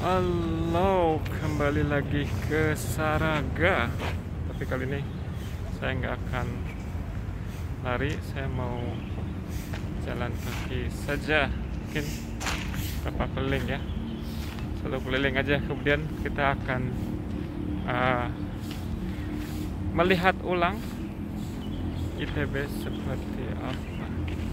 Halo, kembali lagi ke Saraga. Tapi kali ini saya nggak akan lari, saya mau jalan kaki saja. Mungkin berapa keliling ya, satu keliling aja. Kemudian kita akan melihat ulang ITB seperti apa.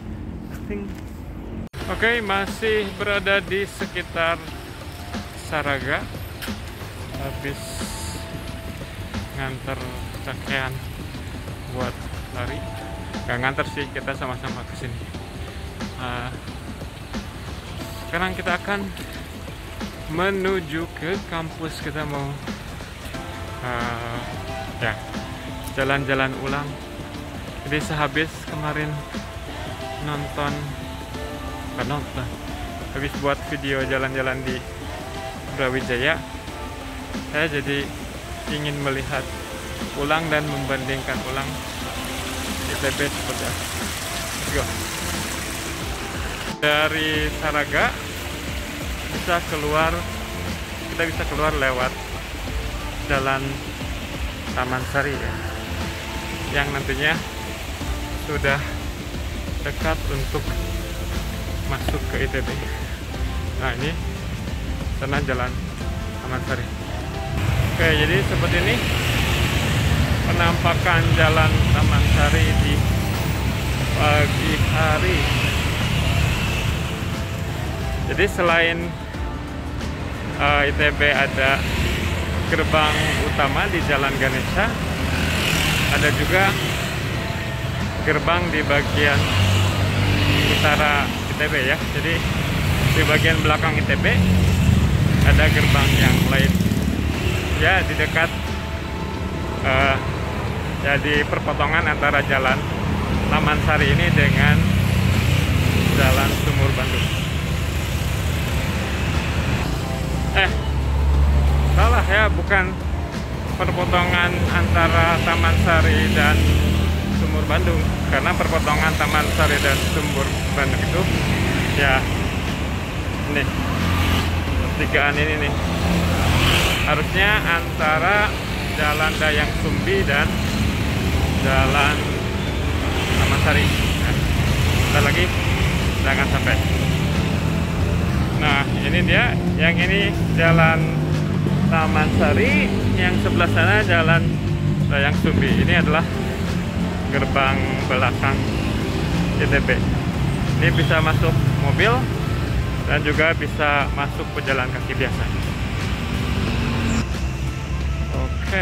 Oke, masih berada di sekitar Saraga, habis nganter pakaian buat lari. Gak nganter sih, kita sama-sama kesini. Sekarang kita akan menuju ke kampus. Kita mau jalan-jalan ulang. Jadi sehabis kemarin habis buat video jalan-jalan di Brawijaya, saya jadi ingin melihat ulang dan membandingkan ulang ITB seperti apa. Let's go. Dari Saraga kita bisa keluar lewat jalan Taman Sari ya, yang nantinya sudah dekat untuk masuk ke ITB. Nah, ini sana jalan Taman Sari. Oke, jadi seperti ini penampakan jalan Taman Sari di pagi hari. Jadi selain ITB ada gerbang utama di Jalan Ganesha, ada juga gerbang di bagian utara ITB ya. Jadi di bagian belakang ITB ada gerbang yang lain ya, di dekat di perpotongan antara jalan Taman Sari ini dengan Jalan Sumur Bandung. Salah ya, bukan perpotongan antara Taman Sari dan Sumur Bandung, karena perpotongan Taman Sari dan Sumur Bandung itu ya ini pertigaan ini nih, harusnya antara Jalan Dayang Sumbi dan Jalan Taman Sari. Bentar lagi jangan sampai. Nah, ini dia, yang ini Jalan Taman Sari, yang sebelah sana Jalan Dayang Sumbi. Ini adalah gerbang belakang ITB. Ini bisa masuk mobil dan juga bisa masuk pejalan kaki biasa. Oke.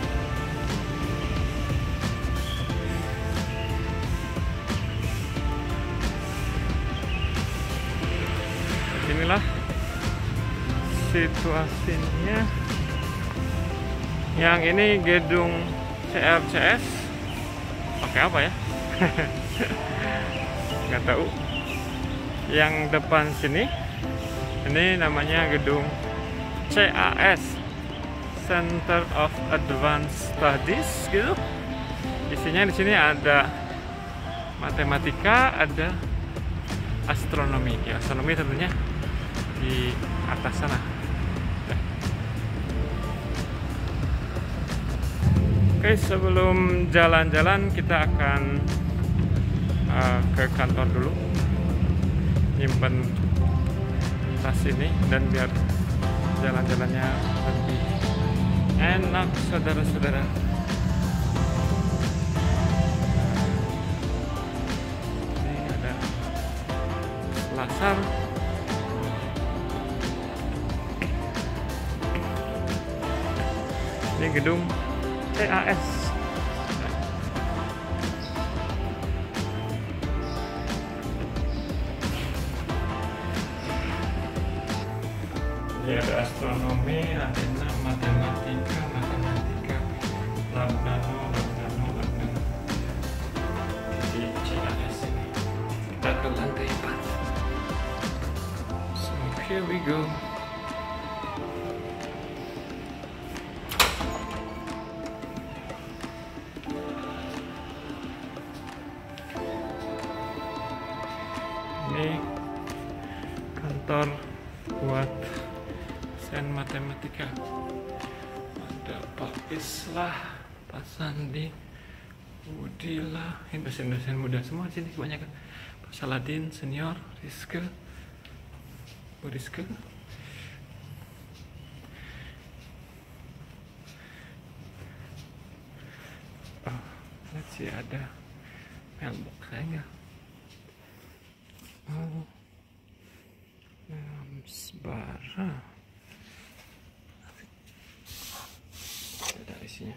Inilah situasinya. Yang ini gedung CRCS. Pakai apa ya? Nggak tahu. Yang depan sini, ini namanya gedung CAS, Center of Advanced Studies gitu. Isinya di sini ada matematika, ada astronomi. Ya, astronomi tentunya di atas sana. Oke, sebelum jalan-jalan kita akan ke kantor dulu, nyimpen tas ini, dan biar jalan-jalannya lebih enak, saudara-saudara. Ini ada Lasar. Ini gedung CAS. Ini ada astronomi, ada matematika, lab nano. Di CAS ini kita ke lantai 4. So here we go. Ini kantor buat dosen matematika. Ada Pak Islah, Pak Sandi, Udila, ini dosen-dosen muda semua di sini kebanyakan. Pak Saladin senior, Rizke, Bu Rizke. Oh, masih ada mailbox saya enggak? Oh, Bara. Ada isinya.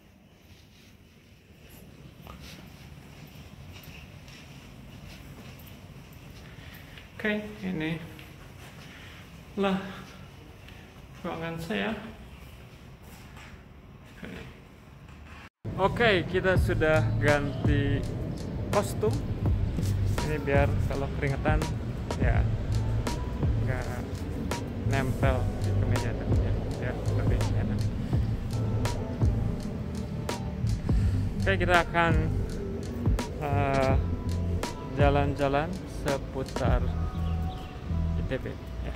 Oke, ini lah ruangan saya. Oke, kita sudah ganti kostum. Ini biar kalau keringetan ya nggak nempel di kemeja tadinya, ya lebih enak. Oke, kita akan jalan-jalan seputar ITB ya.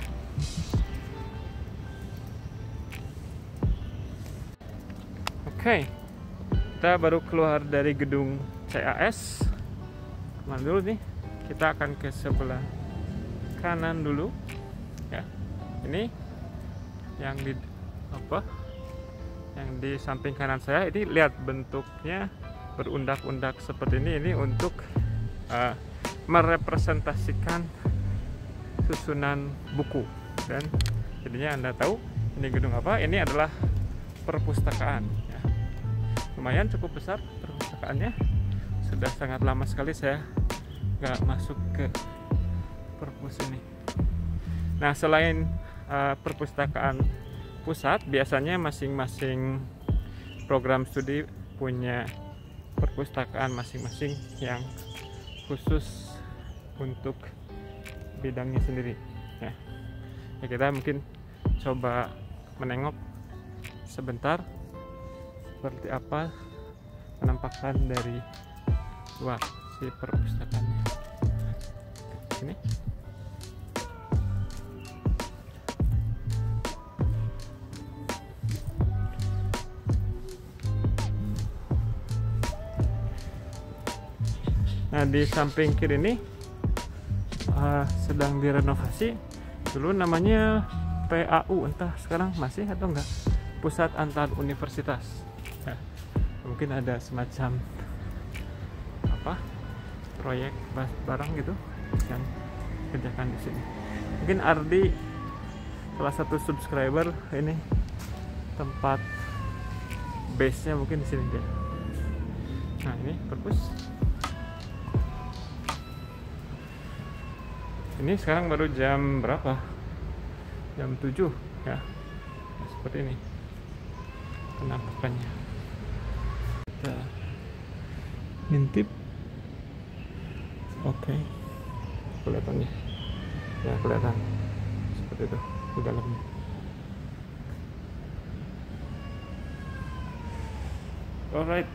Oke, kita baru keluar dari gedung CAS. Kemana dulu nih? Kita akan ke sebelah kanan dulu ya. Ini yang di yang di samping kanan saya ini, lihat bentuknya berundak-undak seperti ini untuk merepresentasikan susunan buku, dan jadinya Anda tahu ini gedung apa. Ini adalah perpustakaan ya. Lumayan cukup besar perpustakaannya. Sudah sangat lama sekali saya nggak masuk ke perpus ini. Nah, selain perpustakaan pusat, biasanya masing-masing program studi punya perpustakaan masing-masing yang khusus untuk bidangnya sendiri ya. Kita mungkin coba menengok sebentar seperti apa penampakan dari luar si perpustakaannya. Ini nah, di samping kiri ini sedang direnovasi. Dulu namanya PAU, entah sekarang masih atau enggak, Pusat Antar Universitas ya. Mungkin ada semacam proyek barang gitu yang kerjakan di sini. Mungkin Ardi salah satu subscriber, ini tempat base nya mungkin di sini dia. Nah, ini perpus. Ini sekarang baru jam berapa? Jam 7 ya. Nah, seperti ini penampakannya. Kita ngintip. Oke, kelihatannya ya, kelihatan seperti itu di dalamnya. Alright,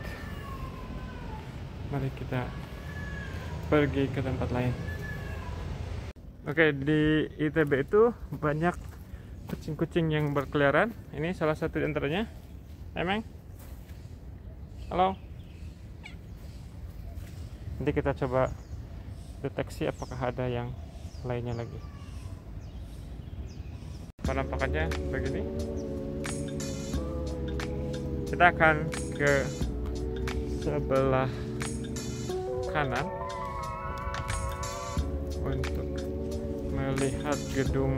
mari kita pergi ke tempat lain. Oke, di ITB itu banyak kucing-kucing yang berkeliaran. Ini salah satu di antaranya. Emang? Halo. Nanti kita coba deteksi apakah ada yang lainnya lagi. Penampakannya begini. Kita akan ke sebelah kanan untuk melihat gedung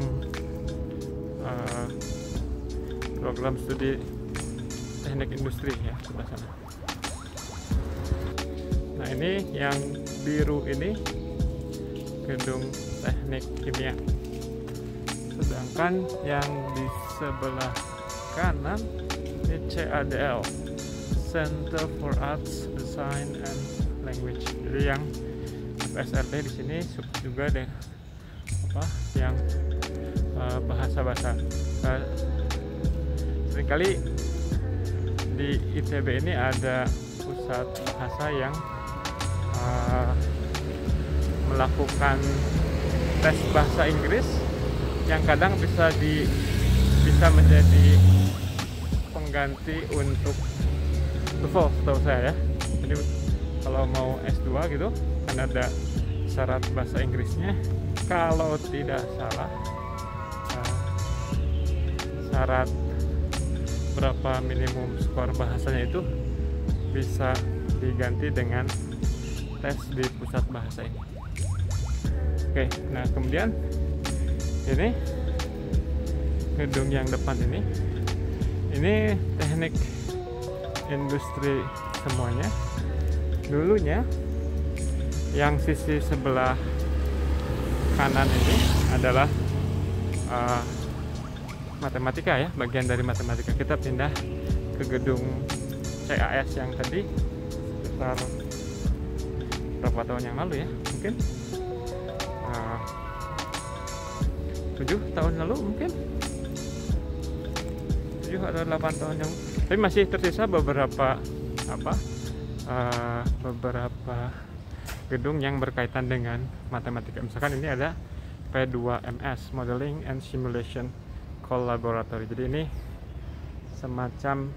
program studi teknik industri ya, sebelah sana. Nah, ini yang biru ini gedung teknik kimia, sedangkan yang di sebelah kanan ini CADL, Center for Arts, Design and Language. Jadi yang FSRT di sini juga deh yang bahasa-bahasa. Seringkali di ITB ini ada pusat bahasa yang melakukan tes bahasa Inggris yang kadang bisa bisa menjadi pengganti untuk TOEFL setahu saya ya. Jadi kalau mau S2 gitu kan ada syarat bahasa Inggrisnya, kalau tidak salah syarat berapa minimum skor bahasanya itu bisa diganti dengan tes di pusat bahasa ini. Oke, nah kemudian ini gedung yang depan ini teknik industri semuanya. Dulunya yang sisi sebelah kanan ini adalah matematika ya, bagian dari matematika. Kita pindah ke gedung CAS yang tadi sekitar berapa tahun yang lalu ya, mungkin 7 tahun lalu, mungkin 7 atau 8 tahun yang lalu. Tapi masih tersisa beberapa beberapa gedung yang berkaitan dengan matematika. Misalkan ini ada P2MS, Modeling and Simulation Laboratory. Jadi ini semacam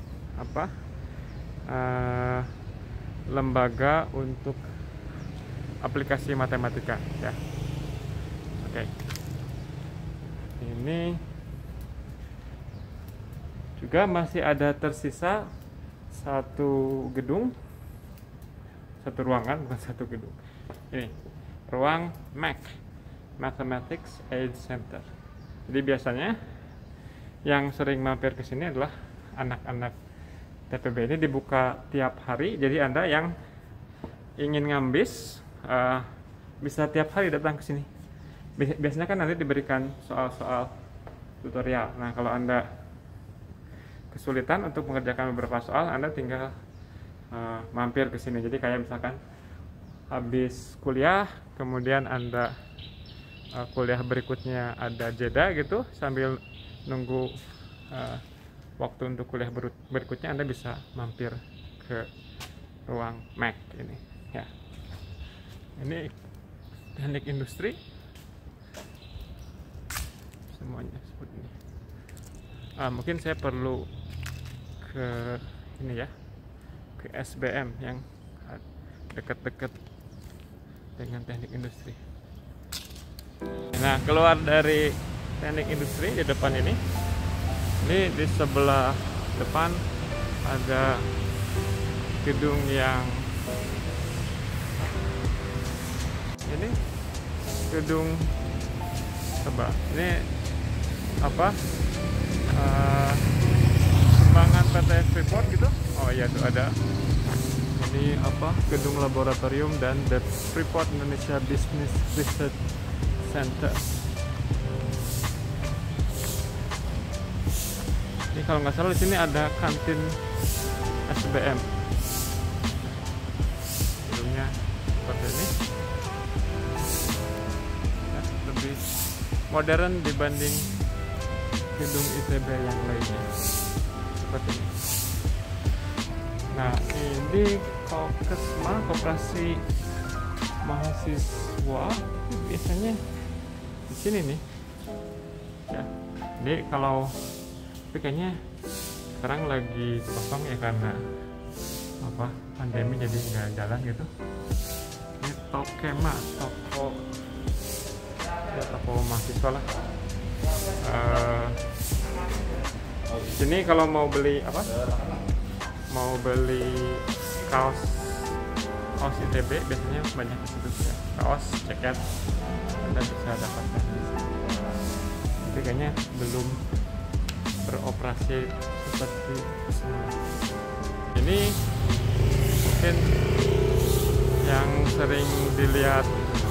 lembaga untuk aplikasi matematika ya. Oke. Ini juga masih ada tersisa satu gedung, satu ruangan, bukan satu gedung. Ini ruang MAC, Mathematics Aid Center. Jadi biasanya yang sering mampir ke sini adalah anak-anak TPB. Ini dibuka tiap hari, jadi Anda yang ingin ngambis bisa tiap hari datang ke sini. Biasanya kan nanti diberikan soal-soal tutorial. Nah, kalau Anda kesulitan untuk mengerjakan beberapa soal, Anda tinggal mampir ke sini. Jadi kayak misalkan habis kuliah, kemudian Anda kuliah berikutnya ada jeda gitu, sambil nunggu waktu untuk kuliah berikutnya, Anda bisa mampir ke ruang MAC ini ya. Ini teknik industri semuanya seperti ini. Mungkin saya perlu ke ini ya, ke SBM yang dekat-dekat dengan teknik industri. Nah, keluar dari teknik industri di depan ini di sebelah depan ada gedung yang ini, gedung ini pengembangan PT Freeport gitu. Oh iya, tuh ada ini gedung laboratorium dan The Freeport Indonesia Business Research Center. Ini kalau nggak salah di sini ada kantin SBM. Gedungnya seperti ini. Ya, lebih modern dibanding gedung ITB yang lainnya. Seperti ini. Nah, ini Kokesma, Koperasi Mahasiswa, biasanya di sini nih ya. Jadi kalau, tapi kayaknya sekarang lagi kosong ya karena pandemi, jadi nggak jalan gitu. Ini Tokema, toko mahasiswa lah. Sini kalau mau beli mau beli kaos ITB biasanya banyak di situ ya. Kaos, jaket Anda bisa dapatkan di sini. Tapi kayaknya belum beroperasi seperti semula. Ini mungkin yang sering dilihat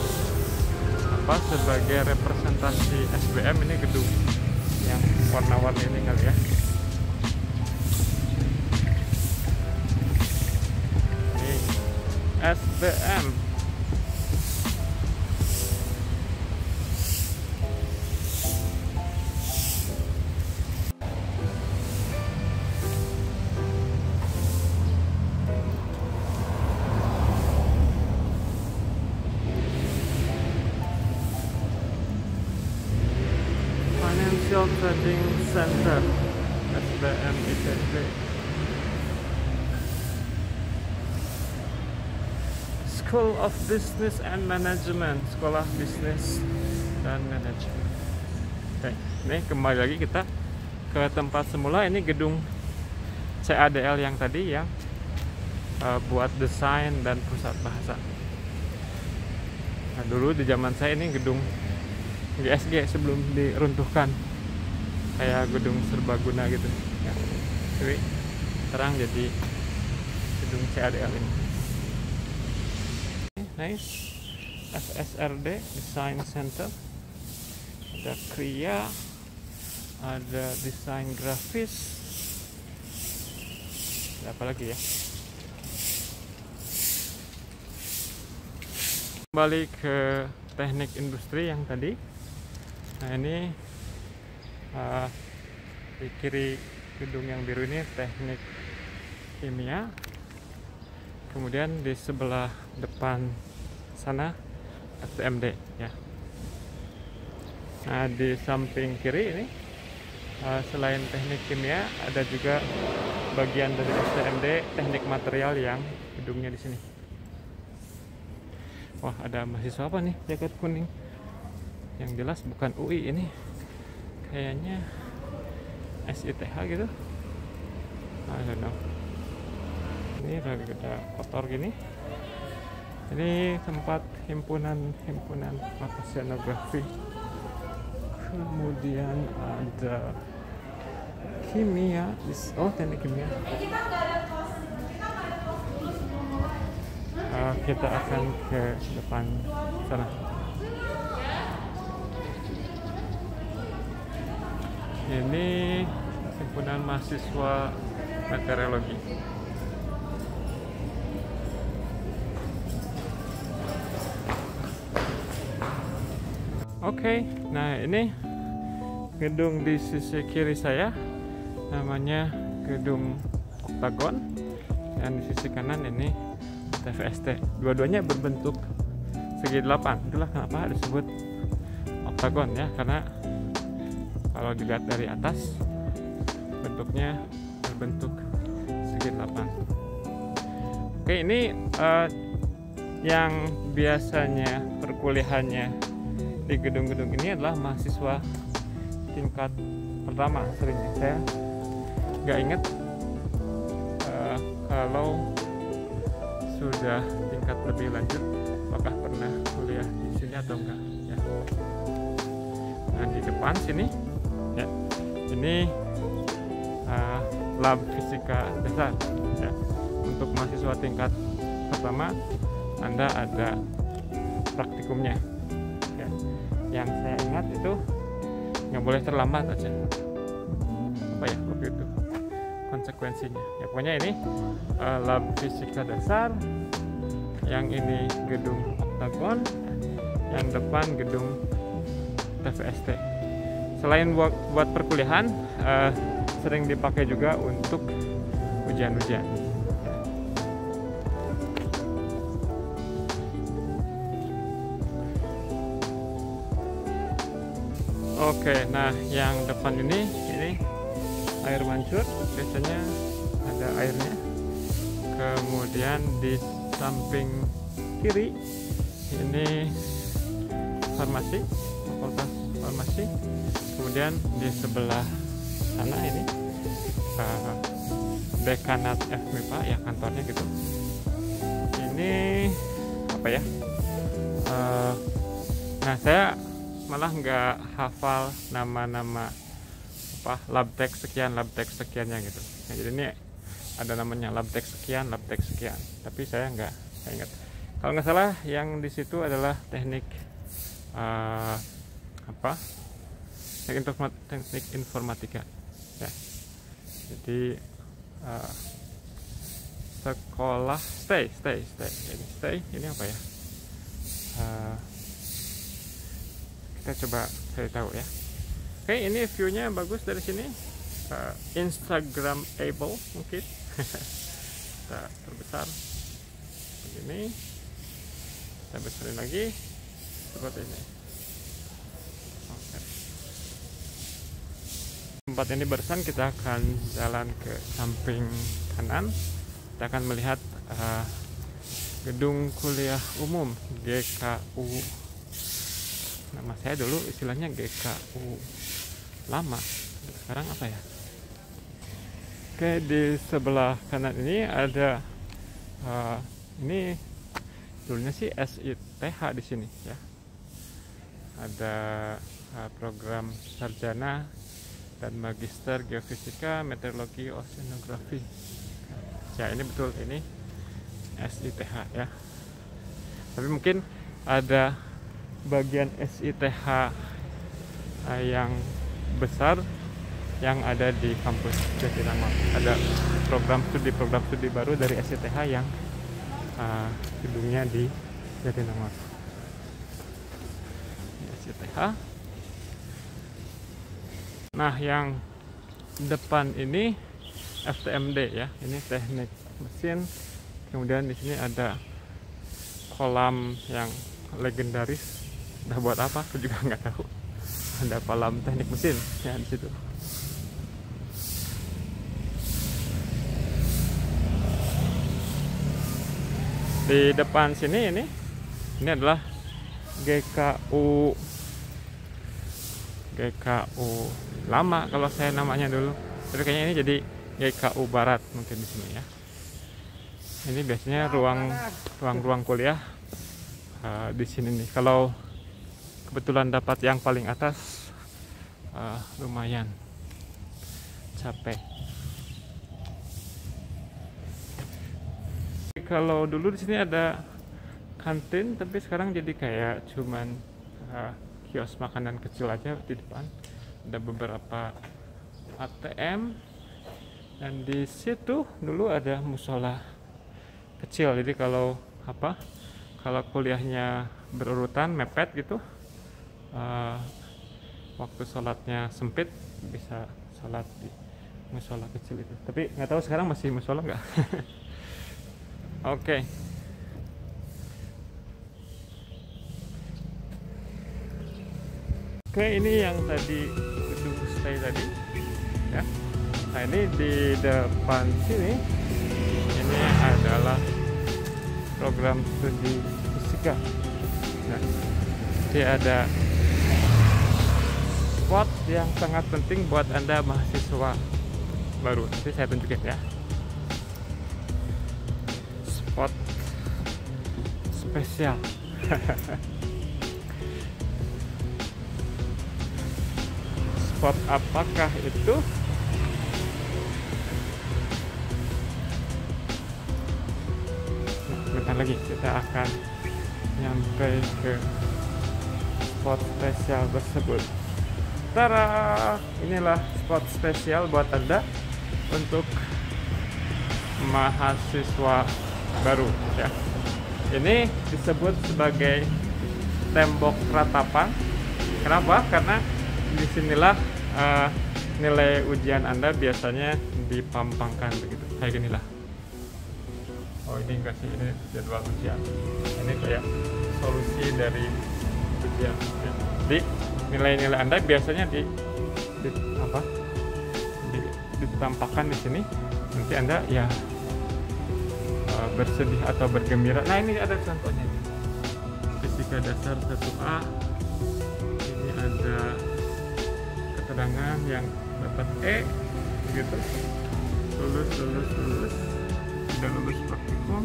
sebagai representasi SBM, ini gedung yang warna-warni ini kali ya. Ini SBM. Financial Trading Center SBM ITB. School of Business and Management, Sekolah Bisnis dan Manajemen. Oke, ini kembali lagi kita ke tempat semula. Ini gedung CADL yang tadi yang buat desain dan pusat bahasa. Nah, dulu di zaman saya ini gedung GSG sebelum diruntuhkan, kayak gedung serbaguna gitu ya. Jadi sekarang jadi gedung CADL ini. Nice. FSRD Design Center, ada Kria, ada desain grafis, ada apa lagi ya. Kembali ke teknik industri yang tadi. Nah, ini di kiri gedung yang biru ini teknik kimia. Kemudian di sebelah depan sana STMD ya. Nah, di samping kiri ini selain teknik kimia ada juga bagian dari STMD teknik material yang gedungnya di sini. Wah, ada mahasiswa apa nih jaket kuning? Yang jelas bukan UI ini, kayaknya SITH gitu. I don't know. Ini ada kotor gini. Ini tempat himpunan oceanografi. Kemudian ada kimia. Oh, teknik kimia. Kita akan ke depan sana. Ini himpunan mahasiswa meteorologi. Oke, nah ini gedung di sisi kiri saya namanya gedung Oktagon, dan di sisi kanan ini TVST. Dua-duanya berbentuk segi 8. Itulah kenapa disebut Oktagon ya, karena kalau dilihat dari atas bentuknya berbentuk segi 8. Oke, ini yang biasanya perkuliahannya di gedung-gedung ini adalah mahasiswa tingkat pertama seringnya. Saya nggak ingat kalau sudah tingkat lebih lanjut apakah pernah kuliah di sini atau enggak ya. Nah, di depan sini ya, ini lab fisika dasar ya. Untuk mahasiswa tingkat pertama Anda ada praktikumnya ya. Yang saya ingat itu nggak boleh terlambat aja. Apa ya waktu itu konsekuensinya ya, pokoknya ini lab fisika dasar, yang ini gedung Oktagon, yang depan gedung TVST. Selain buat perkuliahan, sering dipakai juga untuk ujian-ujian. Oke, nah yang depan ini air mancur, biasanya ada airnya. Kemudian di samping kiri ini farmasi, fakultas farmasi. Kemudian di sebelah sana ini dekanat FMIPA ya, kantornya gitu. Ini apa ya? Nah, saya malah nggak hafal nama-nama apa labtek sekiannya gitu. Nah, jadi ini ada namanya labtek sekian, tapi saya nggak ingat. Kalau nggak salah yang di situ adalah teknik teknik informatika ya. Jadi sekolah stay ini apa ya, kita coba cari tahu ya. Oke, ini view-nya bagus dari sini, Instagramable mungkin. Kita terbesar begini, kita besarin lagi seperti ini. Oke. tempat ini barusan, kita akan jalan ke samping kanan. Kita akan melihat gedung kuliah umum GKU. Nama saya dulu istilahnya GKU lama, sekarang apa ya? Oke, di sebelah kanan ini ada ini dulunya sih SITH di sini ya. Ada program sarjana dan magister geofisika, meteorologi, oceanografi. Ya, ini betul, ini SITH ya. Tapi mungkin ada bagian SITH yang besar yang ada di kampus Jatinangor. Ada program studi baru dari SITH yang gedungnya di Jatinangor. SITH. Nah, yang depan ini FTMD ya. Ini teknik mesin. Kemudian di sini ada kolam yang legendaris. Udah buat apa? Aku juga nggak tahu. Ada kolam teknik mesin ya di situ. Di depan sini ini adalah GKU lama kalau saya namanya dulu. Tapi kayaknya ini jadi GKU Barat mungkin di sini ya. Ini biasanya ruang kuliah di sini nih. Kalau kebetulan dapat yang paling atas, lumayan capek. Kalau dulu di sini ada kantin, tapi sekarang jadi kayak cuman kios makanan kecil aja di depan. Ada beberapa ATM, dan di situ dulu ada musola kecil. Jadi kalau kuliahnya berurutan mepet gitu, waktu sholatnya sempit bisa sholat di musola kecil itu. Tapi nggak tahu sekarang masih musola nggak. Oke. Oke, ini yang tadi gedung stay tadi ya. Nah, ini di depan sini ini adalah program studi fisika. Nah, jadi ada spot yang sangat penting buat Anda mahasiswa baru. Nanti saya tunjukin ya. Spot spesial. Spot apakah itu? Nah, bentar lagi kita akan nyampe ke spot spesial tersebut. Tara, inilah spot spesial buat Anda untuk mahasiswa baru ya. Ini disebut sebagai tembok ratapan. Kenapa? Karena disinilah nilai ujian Anda biasanya dipampangkan begitu. Kayak ginilah. Oh, ini enggak sih, ini jadwal ujian. Ini kayak solusi dari ujian. Jadi nilai-nilai Anda biasanya ditampakkan di sini. Nanti Anda ya bersedih atau bergembira. Nah, ini ada contohnya. Fisika dasar 1A. Ini ada keterangan yang dapat E gitu. Lulus. Sudah lulus praktikum.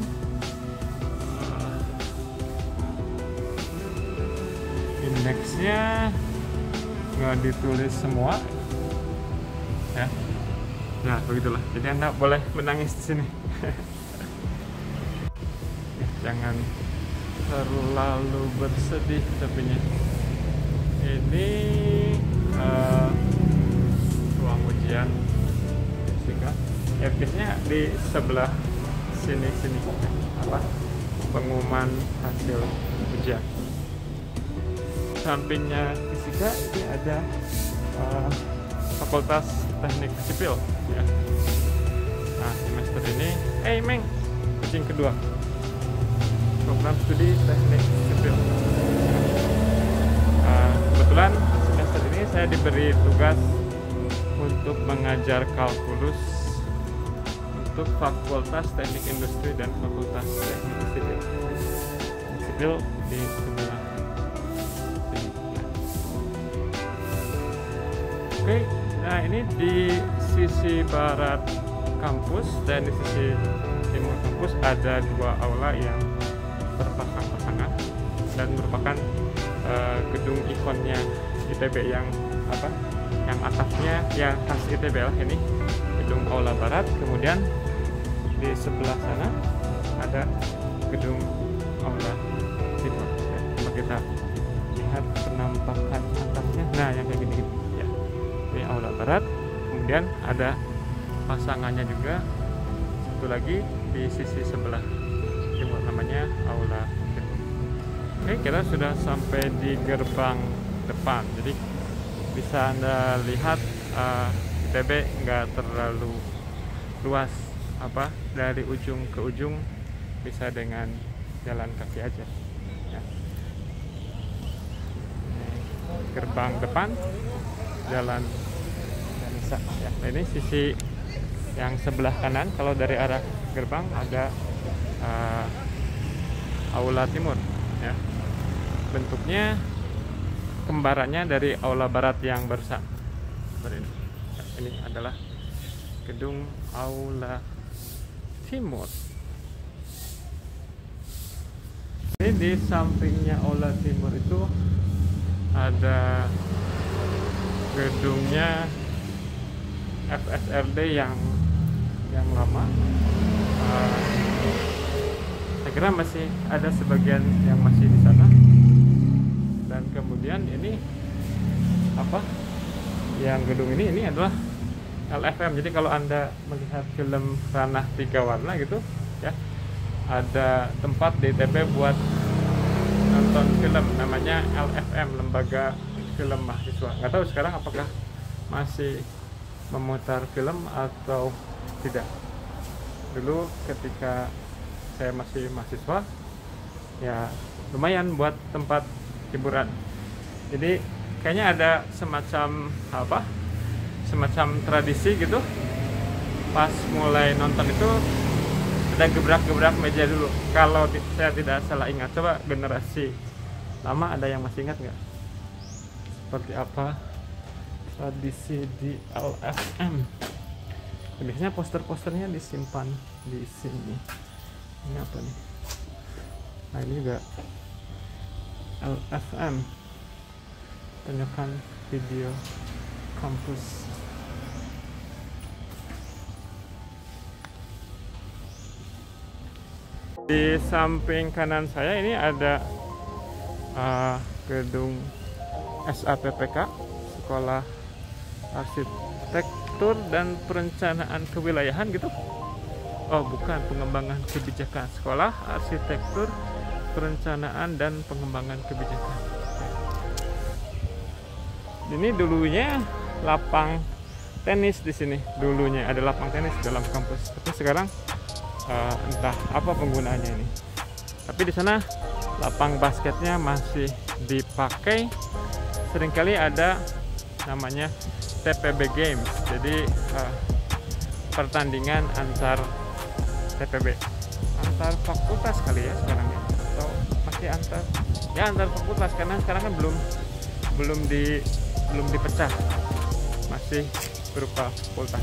Indeksnya nggak ditulis semua ya. Nah, begitulah. Jadi Anda boleh menangis di sini. Jangan terlalu bersedih tapinya. Ini ruang ujian fisika. Ya, biasanya di sebelah sini pengumuman hasil ujian. Sampingnya fisika ini ada Fakultas Teknik Sipil ya. Nah, semester ini kucing kedua, program studi Teknik Sipil. Kebetulan semester ini saya diberi tugas untuk mengajar kalkulus untuk Fakultas Teknik Industri dan Fakultas Teknik Sipil. Sipil di sebelah sini. Oke, nah ini di sisi barat kampus dan di sisi timur kampus ada dua aula yang berpasang-pasangan dan merupakan gedung ikonnya ITB yang yang atasnya ya khas ITB lah, ini gedung aula barat. Kemudian di sebelah sana ada gedung aula timur ya. Coba kita lihat penampakan atasnya, nah yang kayak gini ya, ini aula barat. Kemudian ada pasangannya juga satu lagi di sisi sebelah timur, namanya aula timur. Oke, kita sudah sampai di gerbang depan, jadi bisa Anda lihat ITB nggak terlalu luas, dari ujung ke ujung bisa dengan jalan kaki aja ya. Gerbang depan jalan Ganesha ya. Nah, ini sisi yang sebelah kanan. Kalau dari arah gerbang ada aula timur ya, bentuknya kembarannya dari aula barat yang barusan. Ini adalah gedung aula timur. Ini di sampingnya aula timur itu ada gedungnya FSRD yang lama. Saya kira masih ada sebagian yang masih di sana. Dan kemudian ini yang gedung ini adalah LFM. Jadi kalau Anda melihat film Ranah 3 Warna gitu ya, ada tempat di ITB buat nonton film namanya LFM, Lembaga Film Mahasiswa. Nggak tahu sekarang apakah masih memutar film atau tidak. Dulu ketika saya masih mahasiswa ya lumayan buat tempat hiburan. Jadi kayaknya ada semacam tradisi gitu. Pas mulai nonton itu ada gebrak-gebrak meja dulu. Kalau saya tidak salah ingat, coba generasi lama ada yang masih ingat nggak? Seperti apa tradisi di LFM? Biasanya poster-posternya disimpan di sini. Ini apa nih? Nah ini juga LFM, tanyakan video kampus. Di samping kanan saya ini ada gedung SAPPK, Sekolah Arsitektur dan Perencanaan Kewilayahan gitu. Oh bukan, Pengembangan Kebijakan, Sekolah Arsitektur, Perencanaan dan Pengembangan Kebijakan. Ini dulunya lapang tenis di sini. Dulunya ada lapang tenis dalam kampus, tapi sekarang entah apa penggunaannya ini. Tapi di sana lapang basketnya masih dipakai. Seringkali ada namanya TPB Games. Jadi pertandingan antar TPB, antar fakultas kali ya sekarang ya, atau masih antar fakultas, karena sekarang kan belum dipecah, masih berupa fakultas.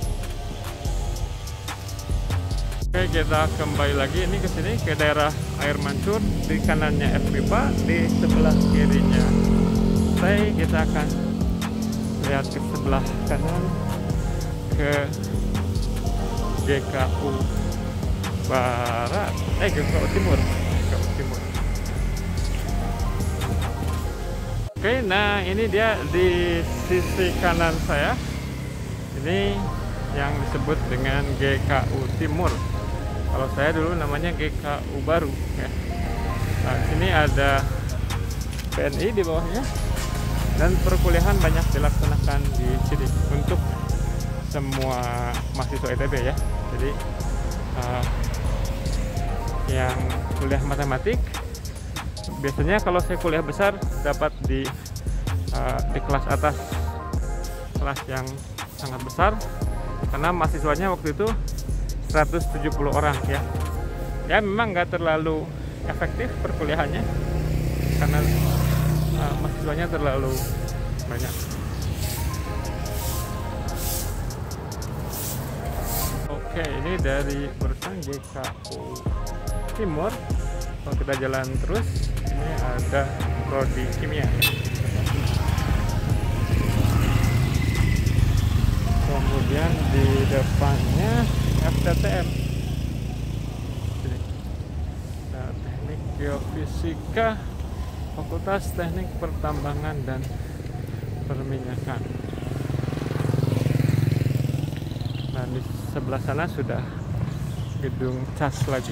Oke, kita kembali lagi ini ke sini, ke daerah air mancur. Di kanannya FPIPA, di sebelah kirinya kita akan lihat ke sebelah kanan ke GKU Barat, GKU Timur. Oke, nah ini dia di sisi kanan saya. Ini yang disebut dengan GKU Timur. Kalau saya dulu namanya GKU Baru ya. Nah, sini ada PNI di bawahnya, dan perkuliahan banyak dilaksanakan di sini untuk semua mahasiswa ITB ya. Jadi yang kuliah matematik biasanya kalau saya kuliah besar dapat di kelas atas, kelas yang sangat besar karena mahasiswanya waktu itu 170 orang ya. Ya memang nggak terlalu efektif perkuliahannya karena mahasiswanya terlalu banyak. Oke, ini dari Urusan GKU Timur. Kalau kita jalan terus, ini ada prodi kimia. Kemudian di depannya FTTM. Nah, Teknik Geofisika, Fakultas Teknik Pertambangan dan Perminyakan. Nah, di sebelah sana sudah gedung cas lagi.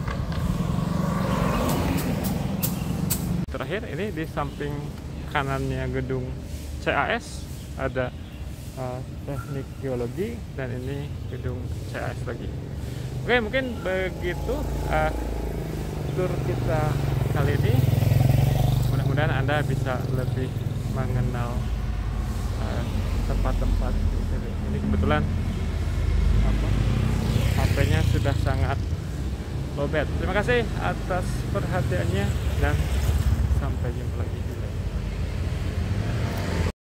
Terakhir ini di samping kanannya gedung CAS ada Teknik Geologi, dan ini gedung CAS lagi. Oke, mungkin begitu tur kita kali ini. Mudah-mudahan Anda bisa lebih mengenal tempat-tempat di sini. Ini kebetulan HP-nya sudah sangat lowbat. Terima kasih atas perhatiannya dan sampai jumpa lagi.